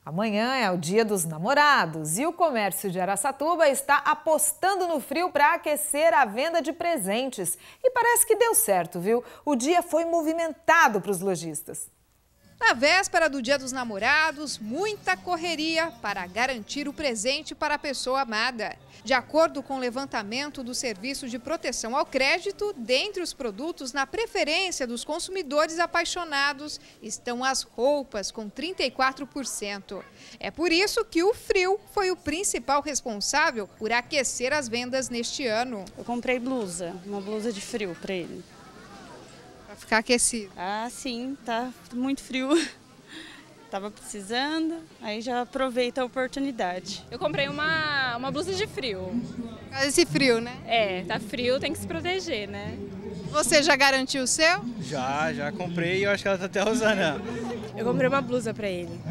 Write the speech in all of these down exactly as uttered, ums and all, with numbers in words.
Amanhã é o Dia dos Namorados e o comércio de Araçatuba está apostando no frio para aquecer a venda de presentes. E parece que deu certo, viu? O dia foi movimentado para os lojistas. Na véspera do Dia dos Namorados, muita correria para garantir o presente para a pessoa amada. De acordo com o levantamento do Serviço de Proteção ao Crédito, dentre os produtos na preferência dos consumidores apaixonados estão as roupas, com trinta e quatro por cento. É por isso que o frio foi o principal responsável por aquecer as vendas neste ano. Eu comprei blusa, uma blusa de frio para ele. Para ficar aquecido. Ah, sim, tá muito frio. Tava precisando, aí já aproveita a oportunidade. Eu comprei uma, uma blusa de frio. Esse frio, né? É, tá frio, tem que se proteger, né? Você já garantiu o seu? Já, já comprei e eu acho que ela tá até usando ela. Eu comprei uma blusa pra ele.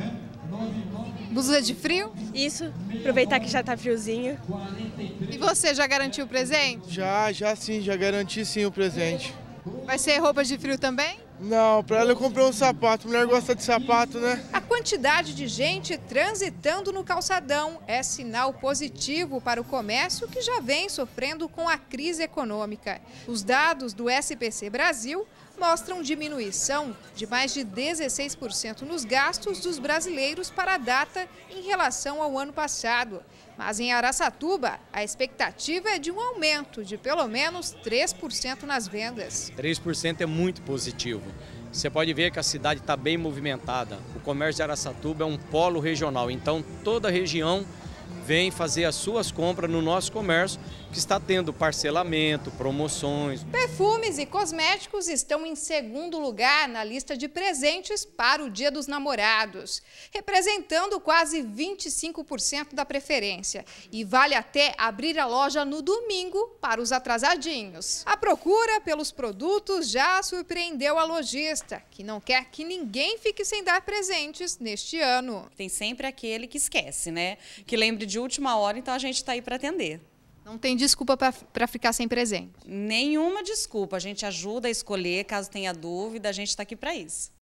Blusa de frio? Isso, aproveitar que já tá friozinho. E você já garantiu o presente? Já, já sim, já garanti sim o presente. Vai ser roupa de frio também? Não, pra ela eu comprei um sapato, mulher gosta de sapato, né? A quantidade de gente transitando no calçadão é sinal positivo para o comércio que já vem sofrendo com a crise econômica. Os dados do S P C Brasil mostram diminuição de mais de dezesseis por cento nos gastos dos brasileiros para a data em relação ao ano passado. Mas em Araçatuba, a expectativa é de um aumento de pelo menos três por cento nas vendas. três por cento é muito positivo. Você pode ver que a cidade está bem movimentada. O comércio de Araçatuba é um polo regional, então toda a região vem fazer as suas compras no nosso comércio, que está tendo parcelamento, promoções. Perfumes e cosméticos estão em segundo lugar na lista de presentes para o Dia dos Namorados, representando quase vinte e cinco por cento da preferência. E vale até abrir a loja no domingo para os atrasadinhos. A procura pelos produtos já surpreendeu a lojista, que não quer que ninguém fique sem dar presentes neste ano. Tem sempre aquele que esquece, né? Que lembre de última hora, então a gente está aí para atender. Não tem desculpa para ficar sem presente? Nenhuma desculpa, a gente ajuda a escolher, caso tenha dúvida, a gente está aqui para isso.